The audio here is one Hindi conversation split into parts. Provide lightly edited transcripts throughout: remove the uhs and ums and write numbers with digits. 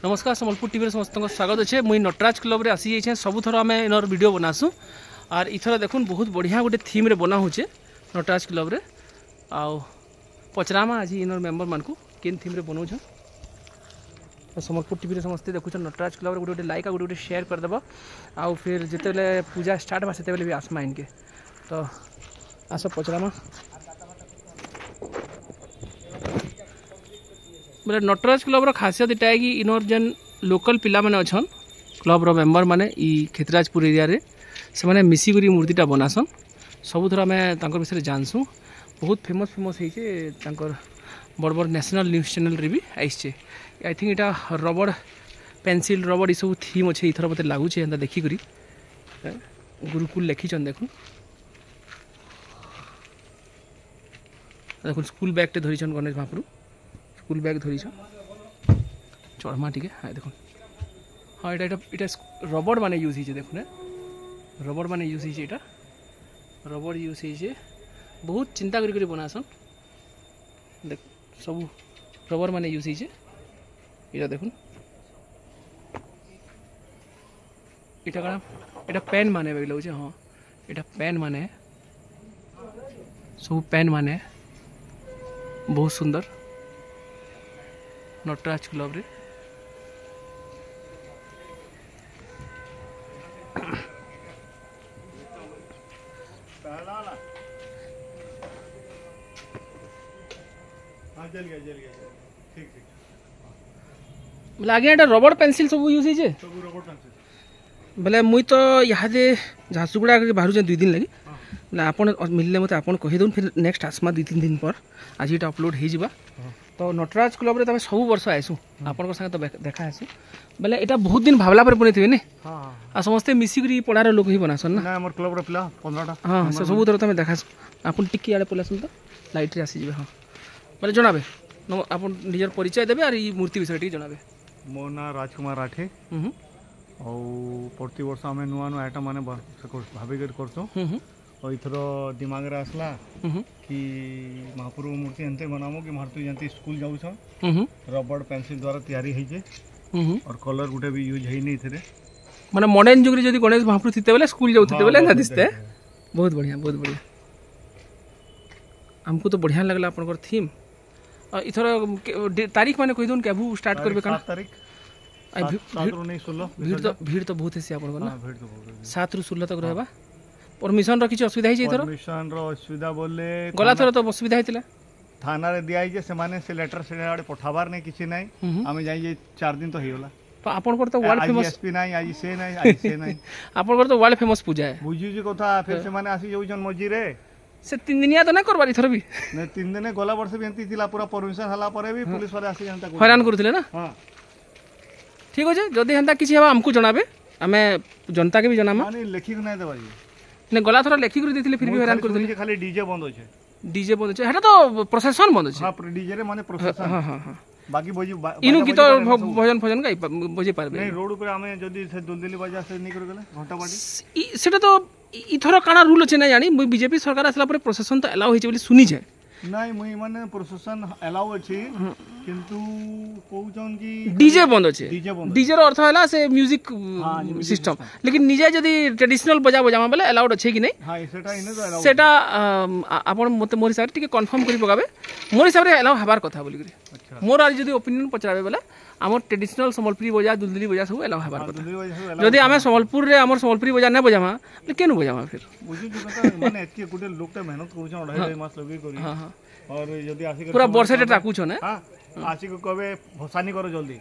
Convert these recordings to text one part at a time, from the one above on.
नमस्कार सम्बलपुर टीवी समस्त स्वागत अच्छे मुई नटराज क्लब रे आसी जाइए सबुथर आम इनर वीडियो बनासु और इथर देखुन बहुत बढ़िया गोटे थीम रे बना होचे नटराज क्लब रे आउ पचरामा आज इनर मेंबर मान को केन थीम रे बनाउछ सम्बलपुर टीवी रे समस्ते देखुछ नटराज क्लब रे गोटे गोटे लाइक गोटे गोटे शेयर कर देबा आउ फिर जेतेले पूजा स्टार्ट बा सेतेले भी आसमा इनके तो आस पचरामा बोले नटराज क्लब रो खासियत इटा है कि इनर जेन लोकल पिला माने अछन क्लब रो मेंबर माने ई खेतराजपुर एरिया रे से माने मिसिगुरी मूर्तिटा बनासन सबुथर आम तांकर विषय जानसु बहुत फेमस है तांकर बड़ बड़ नेशनल न्यूज चैनल रे भी आइछे आई थिंक इटा रबड़ पेंसिल रबड़ ई सब थीम अच्छे इथर मते लागुछे एंता देखि करी गुरुकुल लिखिछन देखु देखुन स्कूल बैग टे धरिछन गणेश महाप्रभु स्कूल बैग धरी चढ़मा टे हाँ देखो हाँ इटा रबड़ माने यूज हो देखुन रबड़ माने यूज हो रबड़ यूज हो बहुत चिंता करी बनासन देख सब रबड़ माने यूज हो इटा देखुन इटा कण इटा पेन माने लगे हाँ इटा पेन माने सब पेन माने बहुत सुंदर नटराज क्लब रे लगे रबड़ पेंसिल सब यूज है बोले मुई तो यहाँ झारसुगुड़ा बाहर 2 दिन लगी आपन मिलले मत आपन कहि दून फिर नेक्स्ट आसमा 2-3 दिन पर आज ये अपलोड हो जावा तो नटराज क्लब रे तमे सब वर्ष आइसु आपन संगे तो देखा आइसु बोले एटा बहुत दिन भावला पर बने थे ने हां आ समस्ते मिसिगरी पड़ार लोग ही बनासन ना हमर क्लब रे पिला 15टा हां से सब तरह तमे देखा आपन टिकी आड़े पलासन तो लाइट रे आसी जेबे हां बोले जणाबे आपन निजर परिचय देबे और ई मूर्ति विषय टी जणाबे मो ना राजकुमार राठे और प्रति वर्ष आमे नुआ नुआ आइटम माने भाबी कर करतो और इथरो दिमाग रे आसला कि महाप्रभु मूर्ति एंते बनामो कि मारतु जंती स्कूल जाउ छ रबड़ पेंसिल द्वारा तैयारी होई जे और कलर गुटे भी यूज हेई नै थरे माने मॉडर्न जुग रे जदी गणेश महाप्रभु थिते बेले स्कूल जाउथिते बेले ना दिसते बहुत बढ़िया हमको तो बढ़िया लागला आपनकर थीम और इथर तारीख माने कहि दोन केबू स्टार्ट करबे कना 7 तारीख भीड़ तो बहुत है आपन ना 7 रु 16 तक रहबा परमिशन रो किछ असुविधा है इथर परमिशन रो असुविधा बोले गला थर तो असुविधा हेतिला थाना रे दियाई जे से माने से लेटर से आडे पठाबार नै किछि नै आमे जाई जे 4 दिन तो हेला तो आपन कर तो वर्ल्ड फेमस एसपी नै आज से नै आपन कर तो वर्ल्ड फेमस पूजा है बुझी जी कथा फिर से माने आसी जाउ जन मजी रे से 3 दिनिया तो ना करबार इथर भी नै 3 दिन गला वर्ष भी एंती थिला पूरा परमिशन हला परे भी पुलिस वाले आसी जनता हैरान करथिले ना हां ठीक हो जे जदी हंता किछि हबा हमकु जणाबे हमें जनता के भी जणामा माने लेखि नै देबा जी ने गला थोड़ा लेखि कर देथिले फिर भी हैरान कर देथिले खाली डीजे बंद होछे डीजे बंद होछे हेटा तो प्रशासन बंद होछे हां डीजे रे माने प्रशासन हां बाकी बोजी इनु की तो भजन गाई बजे पारबे नहीं रोड ऊपर हमें जदी से दुलदुली बजा से नहीं कर गेले घंटा बाटी सेटा तो इथरो काना रूल अछि ना जानी बीजेपी सरकार असला पर प्रशासन तो अलाउ होइछ बोली सुनी छै नहीं मुई माने प्रशासन अलाउ अछि किंतु कहउछन कि डीजे बंद अछि डीजे रो अर्थ हैला से म्यूजिक सिस्टम लेकिन निजे जदी ट्रेडिशनल बजामा बेले अलाउड अछि कि नै हां सेटा इने तो अलाउड सेटा आपन मते मोर हिसाब टिके कंफर्म करि पगाबे मोर हिसाब रे अलाउ हबार कथा बोली करी अच्छा मोर आज जदी ओपिनियन पचराबे बेले हमर ट्रेडिशनल सम्बलपुरी बजा दुलदुली बजा सब अलाउ हबार कथा जदी हमें सम्बलपुर रे हमर सम्बलपुरी बजा नै बजामा केनु बजामा फिर बुझी जता माने एतके गुटे लोकटा मेहनत करूछन 2.5 मास लगे करी हां और जदी आसी पूरा वर्षे टाकू छ ना हां आसी को कबे भसानी करो जल्दी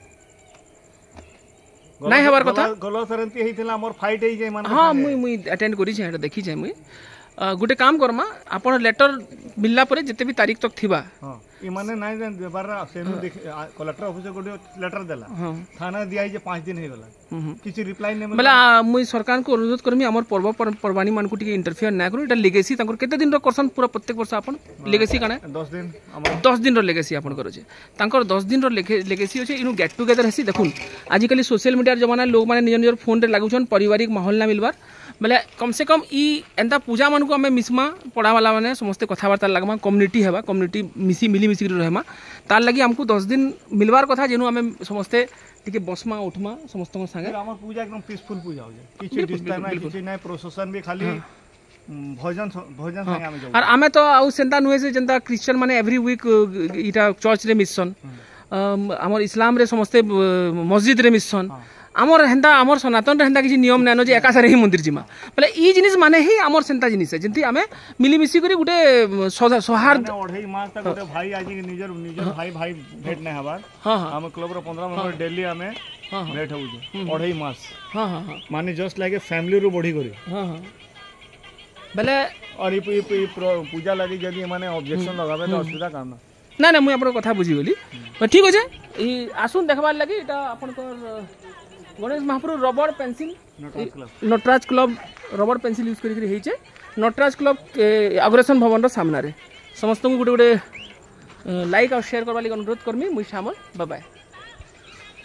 नहीं हबार कथा गलो सरंती हेतिला हमर फाइट हे जे माने हां मुई अटेंड करी छै एटा देखि छै मुई गुटे काम करमा आपण लेटर मिलला परे जते भी तारीख तक थिबा हां ई माने नाही जान देबार सेनु देख कलेक्टर ऑफिस को लेटर देला थाना दियाई जे 5 दिन हे गेला किछि रिप्लाई नै मला मुई सरकार को अनुरोध करमी हमर पर्व परवानी मान को टिके इंटरफियर ना करू एटा लेगेसी तांकर केते दिन रो करसन पूरा प्रत्येक वर्ष आपण लेगेसी काने 10 दिन 10 दिन रो लेगेसी आपण करो छे तांकर 10 दिन रो लेगेसी होचे इनु गेट टुगेदर हेसी देखुन आजि कली सोशल मीडिया जमाना लोग माने निज निज फोन रे लागुछन पारिवारिक माहौल ना मिलबार बेले कम से कम ई एंता पूजा मान को आम मिसमा पढ़ा वाला मैंने समस्ते कथबार्ता लगमा कम्युनिटी है कम्युनिटी मिली मिसिक रहमा तार लगी आमको 10 दिन मिलवार कथा जेनु आम समस्ते टिके बसमा उठमा समस्त संगे हमर पूजा एकदम पीसफुल पूजा हो जाए किछि डिस्टर्ब नै किछि नै प्रोसेशन भी खाली भोजन भोजन संगे आमे जाऊ और आमे तो आउ सेंता नुहे से जनता क्रिश्चियन माने एवरी वीक इटा चर्च रे मिशन हमर इस्लाम रे समस्ते मस्जिद रे मिशन आमर हेंता आमर सनातन रे हेंता किछि नियम नानो जे एका सारे ही मंदिर जिमा बोले ई जिनिस माने ही आमर सेंता जिनिस है जंती आमे मिली मिसी करी गुटे सौहार्द ओढई मास तक गुटे भाई आजि निजर भाई भेट नै हबार हां हम क्लब रो 15 मेंबर डेली आमे भेट होउ ओढई मास हां हां माने जस्ट लाइक ए फैमिली रो बॉडी करी हां हां बोले और ई पूजा लागि जदी माने ऑब्जेक्शन लगाबे तो असुविधा काम ना ना मुई अपन कथा बुझी गली ठीक अछि ई आसुन देखबार लागि एटा अपन गणेश महाप्रभु rubber pencil Nataraj club rubber pencil use करी होइचे नटराज क्लब अग्रसेन भवन सामने समस्त को गोटे गोटे लाइक और शेयर करवा अनुरोध करमी मुई श्यामल बाय बाय।